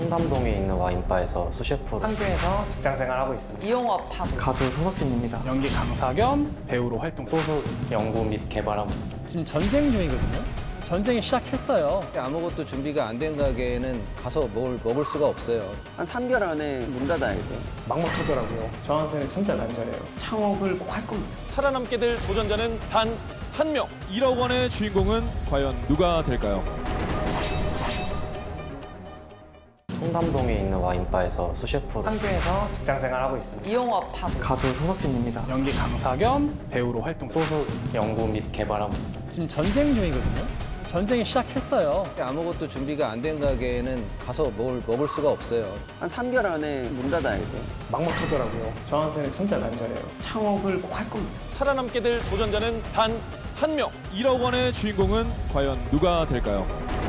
청담동에 있는 와인바에서 수셰프로, 한교에서 직장생활하고 있습니다. 이용업하고 가수 손석진입니다. 연기 강사 겸 배우로 활동. 소수 연구 및 개발하고 있습니다. 지금 전쟁 중이거든요. 전쟁이 시작했어요. 아무것도 준비가 안 된 가게에는 가서 뭘 먹을 수가 없어요. 한 3개월 안에 문 닫아야 돼. 막막하더라고요. 저한테는 진짜 난절해요. 창업을 꼭 할 겁니다. 살아남게 될 도전자는 단 한 명. 1억 원의 주인공은 과연 누가 될까요? 청담동에 있는 와인바에서 수셰프로, 한교에서 직장생활하고 있습니다. 이용업하고 가수 손석진입니다. 연기 강사 겸 배우로 활동. 소수 연구 및 개발하고 있습니다. 지금 전쟁 중이거든요. 전쟁이 시작했어요. 아무것도 준비가 안 된 가게에는 가서 뭘 먹을 수가 없어요. 한 3개월 안에 문 닫아야 돼. 막막하더라고요. 저한테는 진짜 난절해요. 창업을 꼭 할 겁니다. 살아남게 될 도전자는 단 한 명. 1억 원의 주인공은 과연 누가 될까요?